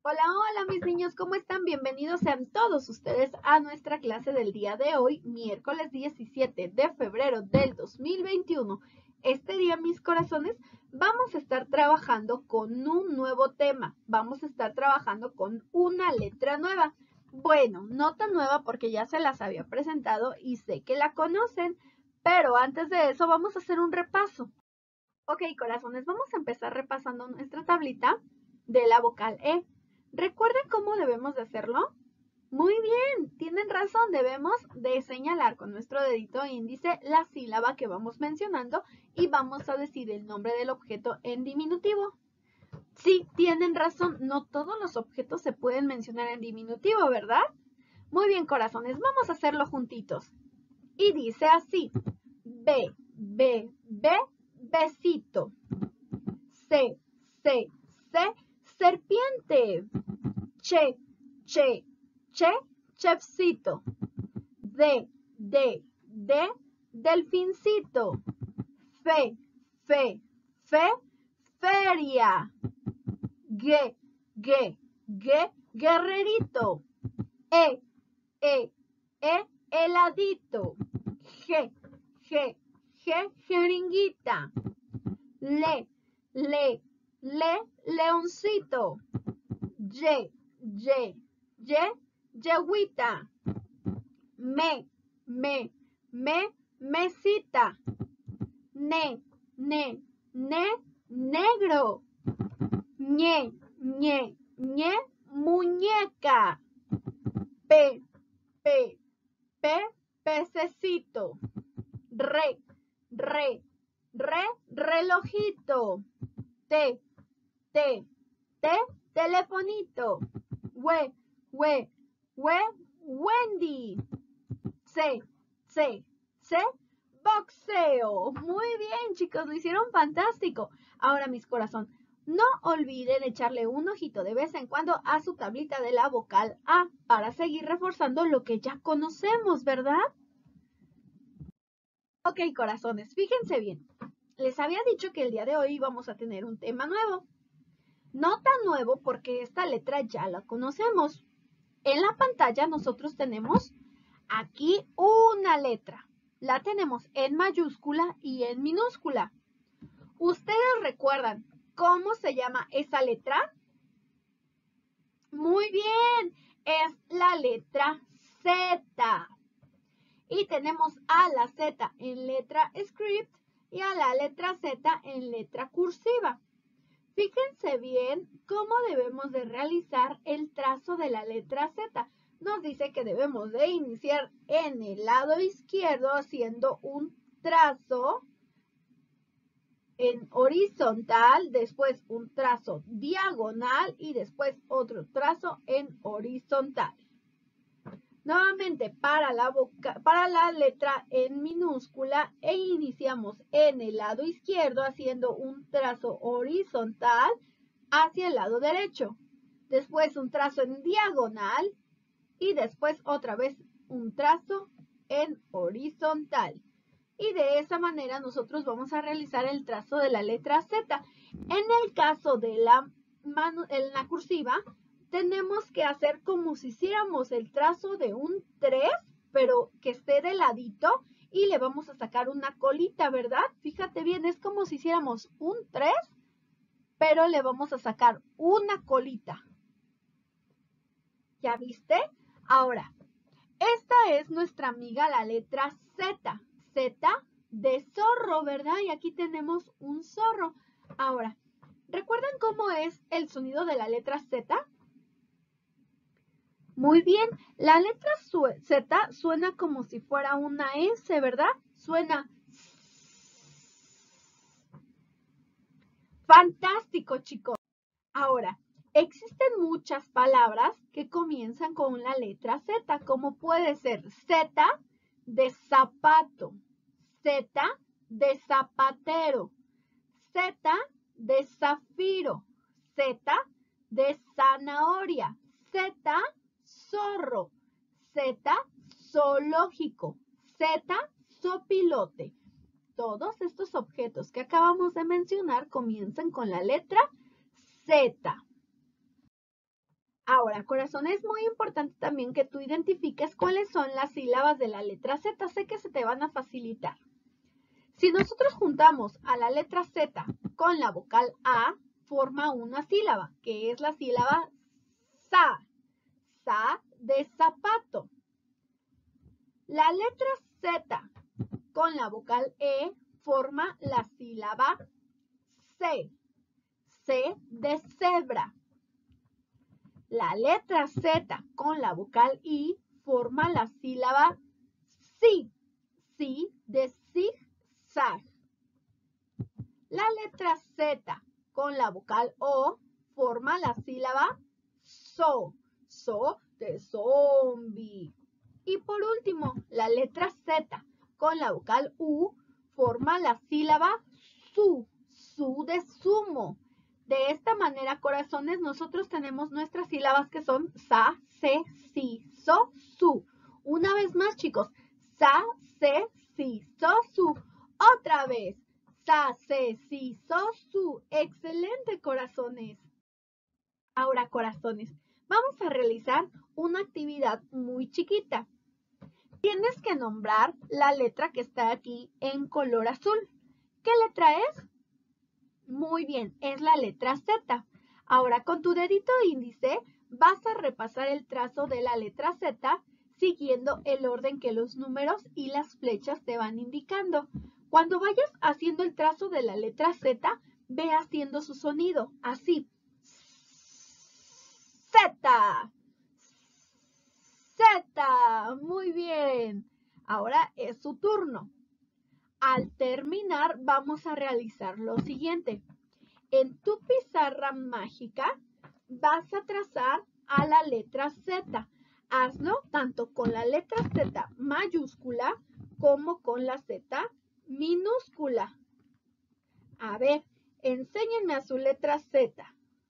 Hola, hola mis niños, ¿cómo están? Bienvenidos sean todos ustedes a nuestra clase del día de hoy, miércoles 17 de febrero del 2021. Este día, mis corazones, vamos a estar trabajando con un nuevo tema. Vamos a estar trabajando con una letra nueva. Bueno, no tan nueva porque ya se las había presentado y sé que la conocen, pero antes de eso vamos a hacer un repaso. Ok, corazones, vamos a empezar repasando nuestra tablita de la vocal E. ¿Recuerden cómo debemos de hacerlo? Muy bien, tienen razón, debemos de señalar con nuestro dedito índice la sílaba que vamos mencionando y vamos a decir el nombre del objeto en diminutivo. Sí, tienen razón, no todos los objetos se pueden mencionar en diminutivo, ¿verdad? Muy bien, corazones, vamos a hacerlo juntitos. Y dice así, besito. C, serpiente. Che, chefcito. D, delfincito. Fe, fe, feria. G, guerrerito. E, e, heladito. G, jeringuita. Le, leoncito. Ye, yegüita. Me, mesita. Ne, negro. Ñe, muñeca. Pe, pe, pececito. Re, relojito. Te, telefonito. We, Wendy. C, boxeo. Muy bien, chicos, lo hicieron fantástico. Ahora, mis corazón, no olviden echarle un ojito de vez en cuando a su tablita de la vocal A para seguir reforzando lo que ya conocemos, ¿verdad? Ok, corazones, fíjense bien. Les había dicho que el día de hoy vamos a tener un tema nuevo. No tan nuevo porque esta letra ya la conocemos. En la pantalla nosotros tenemos aquí una letra. La tenemos en mayúscula y en minúscula. ¿Ustedes recuerdan cómo se llama esa letra? Muy bien, es la letra Z. Y tenemos a la Z en letra script y a la letra Z en letra cursiva. Fíjense bien cómo debemos de realizar el trazo de la letra Z. Nos dice que debemos de iniciar en el lado izquierdo haciendo un trazo en horizontal, después un trazo diagonal y después otro trazo en horizontal. Nuevamente para la letra en minúscula iniciamos en el lado izquierdo haciendo un trazo horizontal hacia el lado derecho. Después un trazo en diagonal y después otra vez un trazo en horizontal. Y de esa manera nosotros vamos a realizar el trazo de la letra Z. En el caso de en la cursiva, tenemos que hacer como si hiciéramos el trazo de un 3, pero que esté de ladito y le vamos a sacar una colita, ¿verdad? Fíjate bien, es como si hiciéramos un 3, pero le vamos a sacar una colita. ¿Ya viste? Ahora, esta es nuestra amiga la letra Z. Z de zorro, ¿verdad? Y aquí tenemos un zorro. Ahora, ¿recuerdan cómo es el sonido de la letra Z? Muy bien, la letra Z suena como si fuera una S, ¿verdad? Suena fantástico, chicos. Ahora, existen muchas palabras que comienzan con la letra Z, como puede ser Z de zapato, Z de zapatero, Z de zafiro, Z de zanahoria, Z zorro, Z zoológico, Z zopilote. Todos estos objetos que acabamos de mencionar comienzan con la letra Z. Ahora, corazón, es muy importante también que tú identifiques cuáles son las sílabas de la letra Z. Sé que se te van a facilitar. Si nosotros juntamos a la letra Z con la vocal A, forma una sílaba, que es la sílaba sa. Sa de zapato. La letra Z con la vocal E forma la sílaba C. C de cebra. La letra Z con la vocal I forma la sílaba Si. Si de zigzag. La letra Z con la vocal O forma la sílaba So. So de zombie. Y por último, la letra Z con la vocal U forma la sílaba Su. Su de sumo. De esta manera, corazones, nosotros tenemos nuestras sílabas que son sa, se, si, so, su. Una vez más, chicos. Sa, se, si, so, su. Otra vez. Sa, se, si, so, su. Excelente, corazones. Ahora, corazones, vamos a realizar una actividad muy chiquita. Tienes que nombrar la letra que está aquí en color azul. ¿Qué letra es? Muy bien, es la letra Z. Ahora con tu dedito índice vas a repasar el trazo de la letra Z siguiendo el orden que los números y las flechas te van indicando. Cuando vayas haciendo el trazo de la letra Z, ve haciendo su sonido, así. Z. Z. Muy bien. Ahora es su turno. Al terminar, vamos a realizar lo siguiente. En tu pizarra mágica vas a trazar a la letra Z. Hazlo tanto con la letra Z mayúscula como con la Z minúscula. A ver, enséñenme a su letra Z.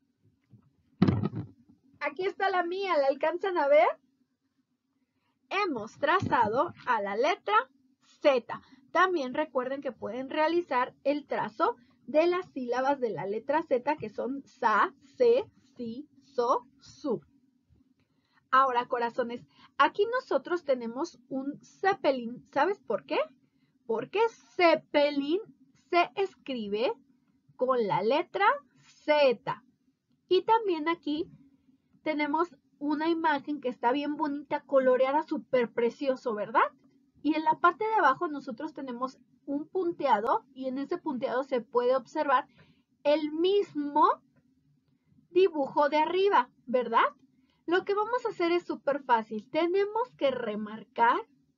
Aquí está la mía, ¿la alcanzan a ver? Hemos trazado a la letra Z. También recuerden que pueden realizar el trazo de las sílabas de la letra Z, que son sa, se, si, so, su. Ahora, corazones, aquí nosotros tenemos un Zeppelin. ¿Sabes por qué? Porque Zeppelin se escribe con la letra Z. Y también aquí tenemos una imagen que está bien bonita, coloreada, súper precioso, ¿verdad? Y en la parte de abajo nosotros tenemos un punteado y en ese punteado se puede observar el mismo dibujo de arriba, ¿verdad? Lo que vamos a hacer es súper fácil. Tenemos que remarcar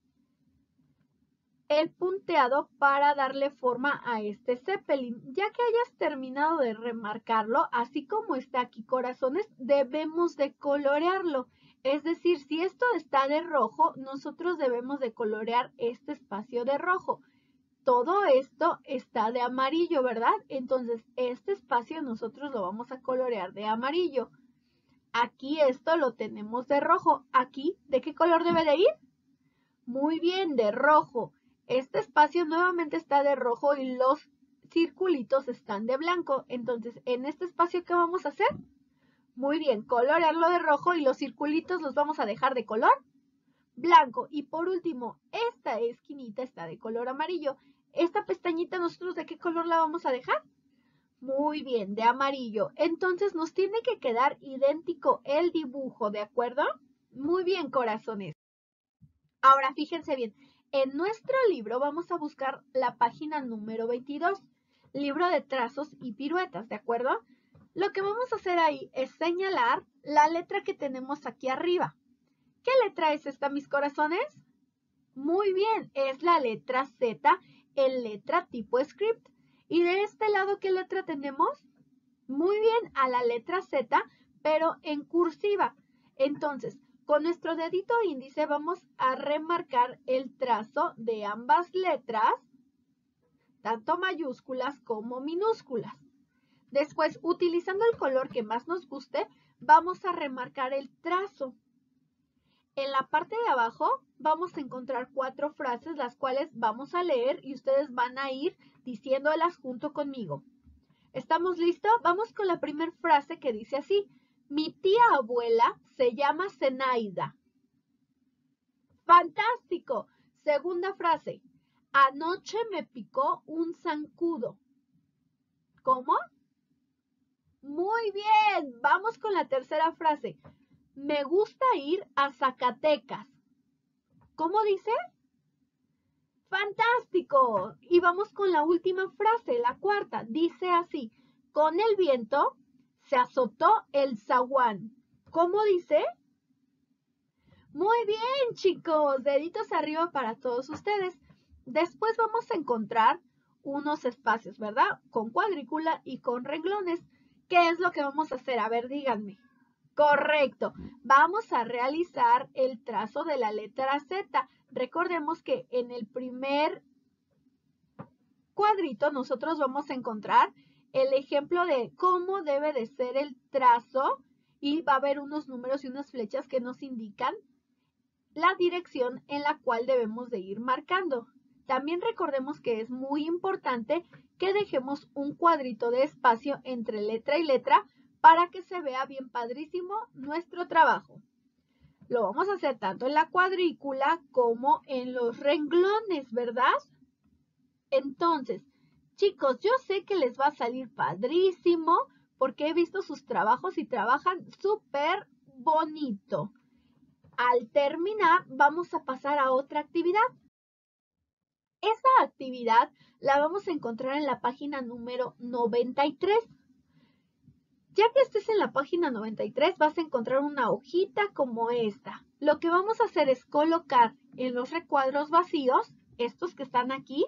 el punteado para darle forma a este Zeppelin. Ya que hayas terminado de remarcarlo, así como está aquí, corazones, debemos de colorearlo. Es decir, si esto está de rojo, nosotros debemos de colorear este espacio de rojo. Todo esto está de amarillo, ¿verdad? Entonces, este espacio nosotros lo vamos a colorear de amarillo. Aquí esto lo tenemos de rojo. Aquí, ¿de qué color debe de ir? Muy bien, de rojo. Este espacio nuevamente está de rojo y los circulitos están de blanco. Entonces, en este espacio, ¿qué vamos a hacer? Muy bien, colorearlo de rojo y los circulitos los vamos a dejar de color blanco. Y por último, esta esquinita está de color amarillo. Esta pestañita, ¿nosotros de qué color la vamos a dejar? Muy bien, de amarillo. Entonces, nos tiene que quedar idéntico el dibujo, ¿de acuerdo? Muy bien, corazones. Ahora, fíjense bien. En nuestro libro vamos a buscar la página número 22, libro de trazos y piruetas, ¿de acuerdo? Lo que vamos a hacer ahí es señalar la letra que tenemos aquí arriba. ¿Qué letra es esta, mis corazones? Muy bien, es la letra Z en letra tipo script. ¿Y de este lado qué letra tenemos? Muy bien, a la letra Z, pero en cursiva. Entonces, con nuestro dedito índice vamos a remarcar el trazo de ambas letras, tanto mayúsculas como minúsculas. Después, utilizando el color que más nos guste, vamos a remarcar el trazo. En la parte de abajo vamos a encontrar 4 frases, las cuales vamos a leer y ustedes van a ir diciéndolas junto conmigo. ¿Estamos listos? Vamos con la primera frase que dice así. Mi tía abuela se llama Zenaida. ¡Fantástico! Segunda frase. Anoche me picó un zancudo. ¿Cómo? Muy bien. Vamos con la tercera frase. Me gusta ir a Zacatecas. ¿Cómo dice? ¡Fantástico! Y vamos con la última frase, la cuarta. Dice así. Con el viento se azotó el zaguán. ¿Cómo dice? Muy bien, chicos. Deditos arriba para todos ustedes. Después vamos a encontrar unos espacios, ¿verdad? Con cuadrícula y con renglones. ¿Qué es lo que vamos a hacer? A ver, díganme. Correcto. Vamos a realizar el trazo de la letra Z. Recordemos que en el primer cuadrito nosotros vamos a encontrar el ejemplo de cómo debe de ser el trazo y va a haber unos números y unas flechas que nos indican la dirección en la cual debemos de ir marcando. También recordemos que es muy importante que dejemos un cuadrito de espacio entre letra y letra para que se vea bien padrísimo nuestro trabajo. Lo vamos a hacer tanto en la cuadrícula como en los renglones, ¿verdad? Entonces, chicos, yo sé que les va a salir padrísimo porque he visto sus trabajos y trabajan súper bonito. Al terminar, vamos a pasar a otra actividad. Esa actividad la vamos a encontrar en la página número 93. Ya que estés en la página 93, vas a encontrar una hojita como esta. Lo que vamos a hacer es colocar en los recuadros vacíos, estos que están aquí,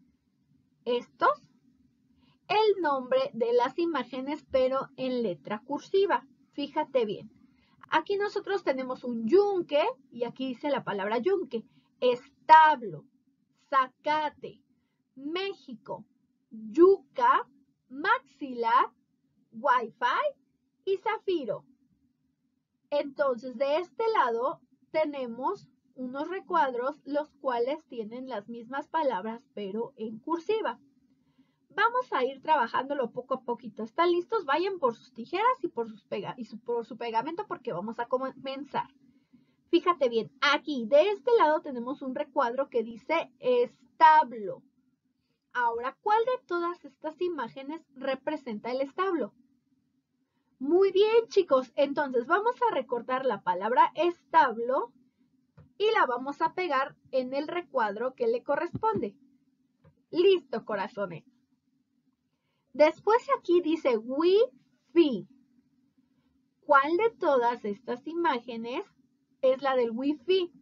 estos, el nombre de las imágenes, pero en letra cursiva. Fíjate bien. Aquí nosotros tenemos un yunque, y aquí dice la palabra yunque, establo, zacate, México, yuca, maxilar, wifi y zafiro. Entonces, de este lado tenemos unos recuadros los cuales tienen las mismas palabras, pero en cursiva. Vamos a ir trabajándolo poco a poquito. ¿Están listos? Vayan por sus tijeras y por su pegamento porque vamos a comenzar. Fíjate bien, aquí de este lado tenemos un recuadro que dice establo. Ahora, ¿cuál de todas estas imágenes representa el establo? Muy bien, chicos. Entonces vamos a recortar la palabra establo y la vamos a pegar en el recuadro que le corresponde. Listo, corazones. Después aquí dice Wi-Fi. ¿Cuál de todas estas imágenes es la del Wi-Fi?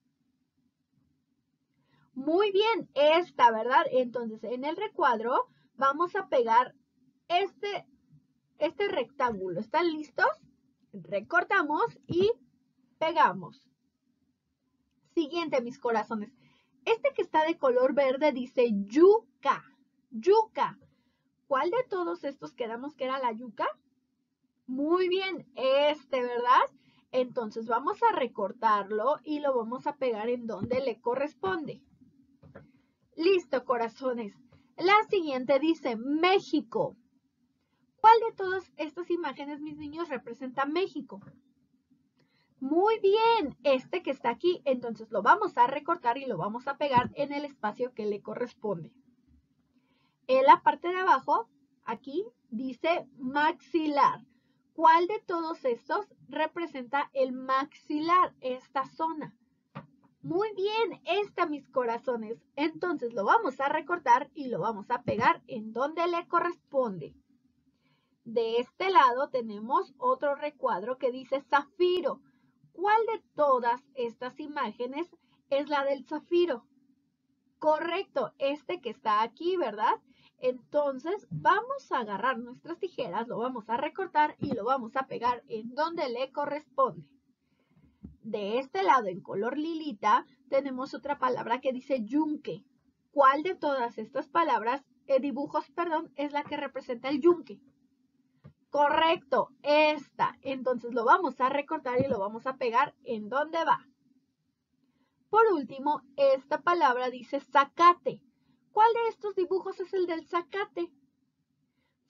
Muy bien, esta, ¿verdad? Entonces, en el recuadro vamos a pegar este rectángulo. ¿Están listos? Recortamos y pegamos. Siguiente, mis corazones. Este que está de color verde dice yuca. Yuca. ¿Cuál de todos estos quedamos que era la yuca? Muy bien, ¿verdad? Entonces vamos a recortarlo y lo vamos a pegar en donde le corresponde. Listo, corazones. La siguiente dice México. ¿Cuál de todas estas imágenes, mis niños, representa México? Muy bien, este que está aquí, entonces lo vamos a recortar y lo vamos a pegar en el espacio que le corresponde. En la parte de abajo, aquí, dice maxilar. ¿Cuál de todos estos representa el maxilar, esta zona? Muy bien, esta, mis corazones. Entonces lo vamos a recortar y lo vamos a pegar en donde le corresponde. De este lado tenemos otro recuadro que dice zafiro. ¿Cuál de todas estas imágenes es la del zafiro? Correcto, este que está aquí, ¿verdad? Entonces vamos a agarrar nuestras tijeras, lo vamos a recortar y lo vamos a pegar en donde le corresponde. De este lado, en color lilita, tenemos otra palabra que dice yunque. ¿Cuál de todas estas palabras, dibujos, perdón, es la que representa el yunque? Correcto, esta. Entonces lo vamos a recortar y lo vamos a pegar en donde va. Por último, esta palabra dice zacate. ¿Cuál de estos dibujos es el del zacate?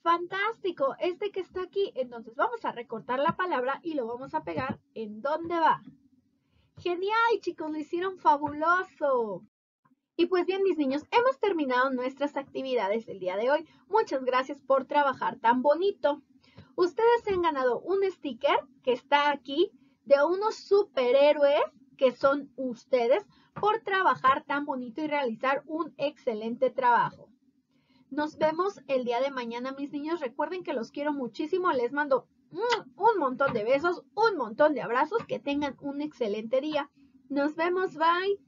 Fantástico, este que está aquí. Entonces vamos a recortar la palabra y lo vamos a pegar en dónde va. Genial, chicos, lo hicieron fabuloso. Y pues bien, mis niños, hemos terminado nuestras actividades del día de hoy. Muchas gracias por trabajar tan bonito. Ustedes se han ganado un sticker que está aquí de unos superhéroes que son ustedes por trabajar tan bonito y realizar un excelente trabajo. Nos vemos el día de mañana, mis niños. Recuerden que los quiero muchísimo. Les mando un montón de besos, un montón de abrazos. Que tengan un excelente día. Nos vemos. Bye.